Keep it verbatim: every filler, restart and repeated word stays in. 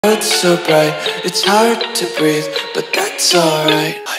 It's so bright, it's hard to breathe, but that's alright.